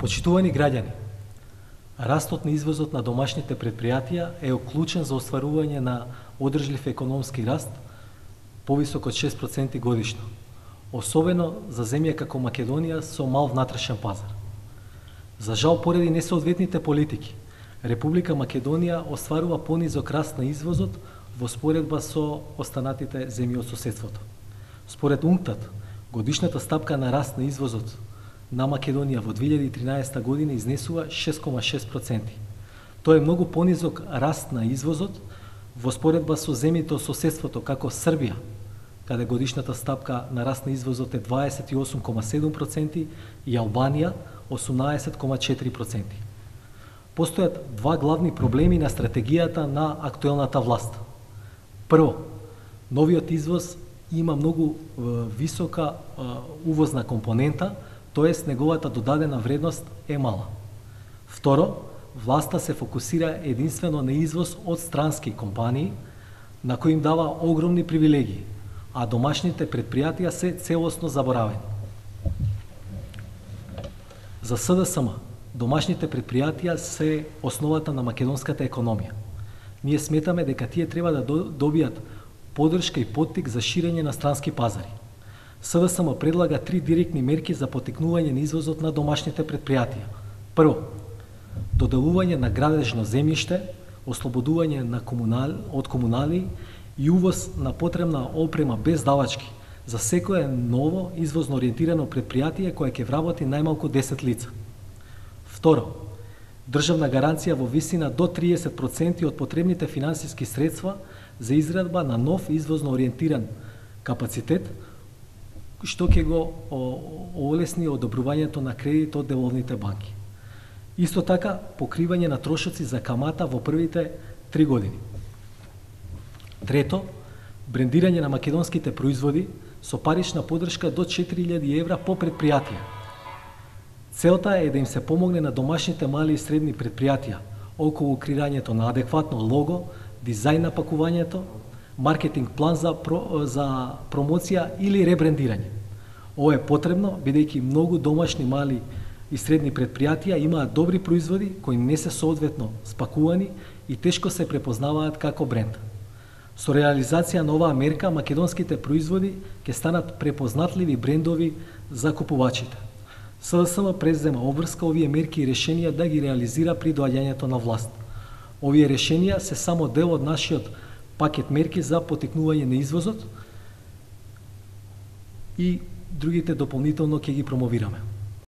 Почитувани граѓани, растот на извозот на домашните предпријатија е клучен за остварување на одржлив економски раст повисок од 6% годишно, особено за земја како Македонија со мал внатрешен пазар. За жал, поради несоодветните политики, Република Македонија остварува понизок раст на извозот во споредба со останатите земји од соседството. Според УНКТАД, годишната стапка на раст на извозот на Македонија во 2013 година изнесува 6,6%. Тоа е многу понизок раст на извозот во споредба со земјите од соседството како Србија, каде годишната стапка на раст на извозот е 28,7% и Албанија 18,4%. Постојат два главни проблеми на стратегијата на актуелната власт. Прво, новиот извоз има многу висока увозна компонента, тоест неговата додадена вредност е мала. Второ, власта се фокусира единствено на извоз од странски компании, на кои им дава огромни привилегии, а домашните предпријатија се целосно заборавени. За СДСМ, домашните предпријатија се основата на македонската економија. Ние сметаме дека тие треба да добијат поддршка и поттик за ширење на странски пазари. СДСМ предлага 3 директни мерки за поттикнување на извозот на домашните предпријатија. Прво, доделување на градежно земјиште, ослободување на од комунали и увоз на потребна опрема без давачки за секое ново извозно ориентирано предпријатие кое ќе вработи најмалку 10 лица. Второ, државна гаранција во висина до 30% од потребните финансиски средства за изградба на нов извозно ориентиран капацитет, што ќе го олесни одобрувањето на кредит од деловните банки. Исто така, покривање на трошоци за камата во првите 3 години. Трето, брендирање на македонските производи со парична поддршка до 4000 евра по предпријатие. Целта е да им се помогне на домашните мали и средни предпријатија околу креирањето на адекватно лого, дизајн на пакувањето, маркетинг план за промоција или ребрендирање. Ова е потребно, бидејќи многу домашни мали и средни предпријатија имаат добри производи кои не се соодветно спакувани и тешко се препознаваат како бренд. Со реализација на оваа мерка, македонските производи ќе станат препознатливи брендови за купувачите. СДСМ презема обврска овие мерки и решенија да ги реализира при доаѓањето на власт. Овие решенија се само дел од нашиот пакет мерки за поттикнување на извозот и другите дополнително ќе ги промовираме.